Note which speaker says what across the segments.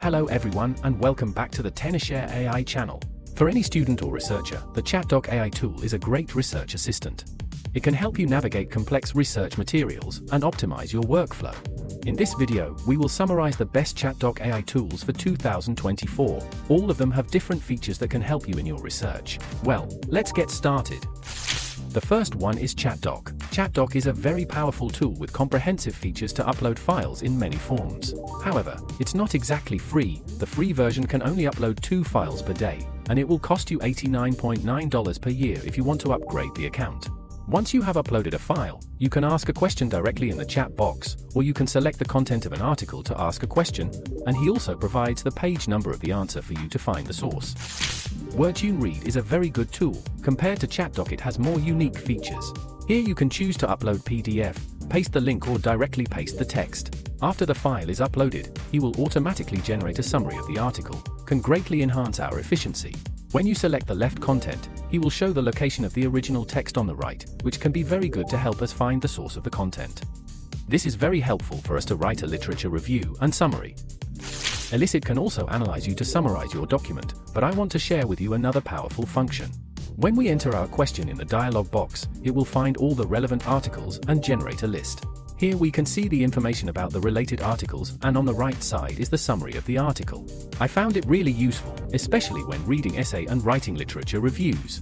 Speaker 1: Hello everyone and welcome back to the Tenorshare AI channel. For any student or researcher, the ChatDOC AI tool is a great research assistant. It can help you navigate complex research materials and optimize your workflow. In this video, we will summarize the best ChatDOC AI tools for 2024. All of them have different features that can help you in your research. Well, let's get started. The first one is ChatDOC. ChatDOC is a very powerful tool with comprehensive features to upload files in many forms. However, it's not exactly free. The free version can only upload 2 files per day, and it will cost you $89.9 per year if you want to upgrade the account. Once you have uploaded a file, you can ask a question directly in the chat box, or you can select the content of an article to ask a question, and he also provides the page number of the answer for you to find the source. Wordtune Read is a very good tool. Compared to ChatDOC, it has more unique features. Here you can choose to upload PDF, paste the link or directly paste the text. After the file is uploaded, he will automatically generate a summary of the article, can greatly enhance our efficiency. When you select the left content, he will show the location of the original text on the right, which can be very good to help us find the source of the content. This is very helpful for us to write a literature review and summary. Elicit can also analyze you to summarize your document, but I want to share with you another powerful function. When we enter our question in the dialog box, it will find all the relevant articles and generate a list. Here we can see the information about the related articles, and on the right side is the summary of the article. I found it really useful, especially when reading essay and writing literature reviews.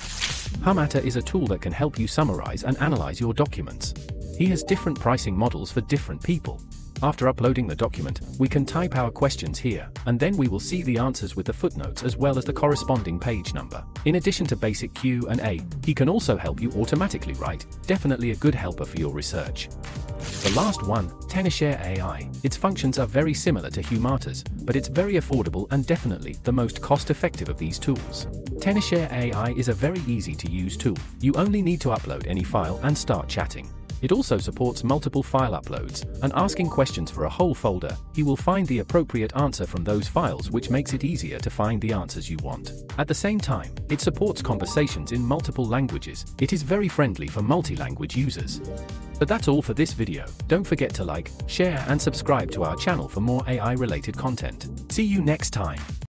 Speaker 1: Humata is a tool that can help you summarize and analyze your documents. He has different pricing models for different people. After uploading the document, we can type our questions here, and then we will see the answers with the footnotes as well as the corresponding page number. In addition to basic Q&A, he can also help you automatically write, definitely a good helper for your research. The last one, Tenorshare AI. Its functions are very similar to Humata's, but it's very affordable and definitely the most cost-effective of these tools. Tenorshare AI is a very easy to use tool. You only need to upload any file and start chatting. It also supports multiple file uploads, and asking questions for a whole folder, he will find the appropriate answer from those files, which makes it easier to find the answers you want. At the same time, it supports conversations in multiple languages. It is very friendly for multi-language users. But that's all for this video. Don't forget to like, share and subscribe to our channel for more AI-related content. See you next time.